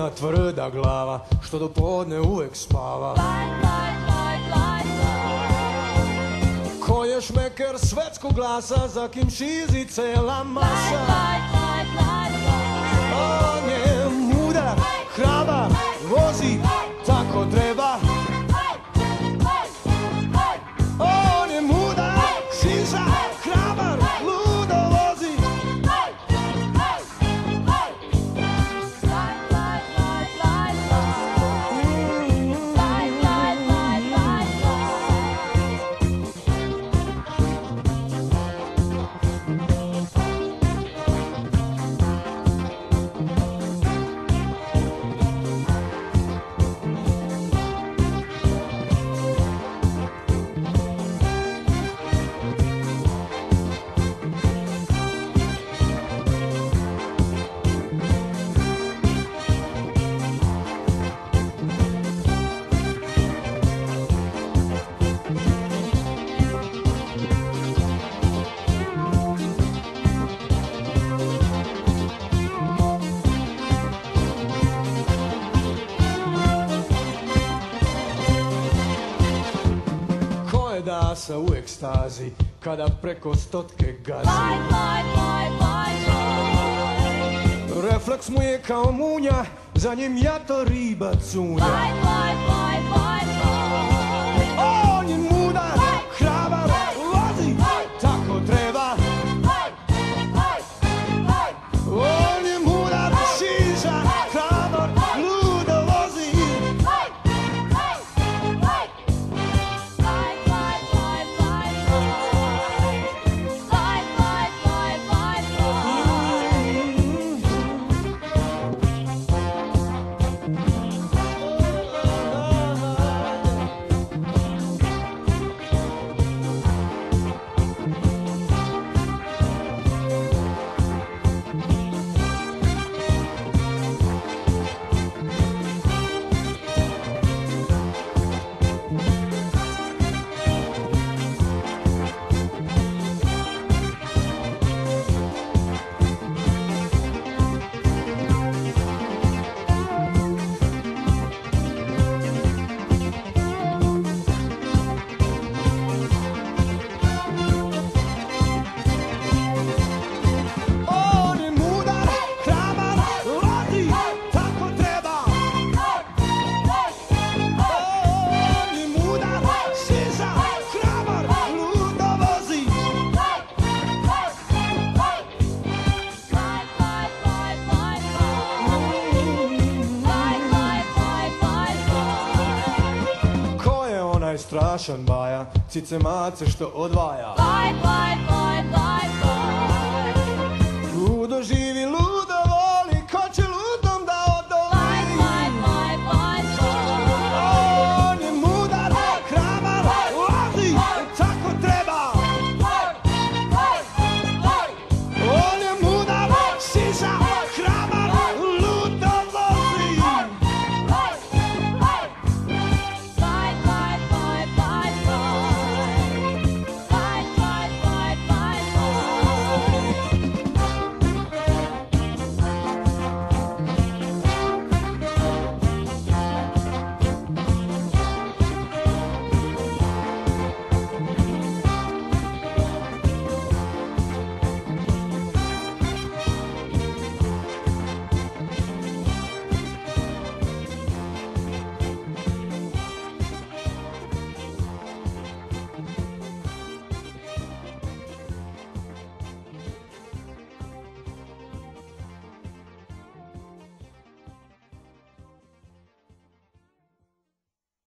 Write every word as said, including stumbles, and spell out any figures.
ima tvrda glava, što do podne uvek spava. Ko je šmeker svetskog glasa, za kim šizi cela masa. On je mudar, hrabar, vozi tako treba. On je mudar, šiza, hrabar, ludo vozi. Da se u ekstazi kada preko stotke gazi. Refleks mu je kao munja, za njim jato riba cunja. On je mudar, hrabar, vozi tako treba. On je mudar, šiza, hrabar, ludo vozi. Strašan baja, cice mace što odvaja.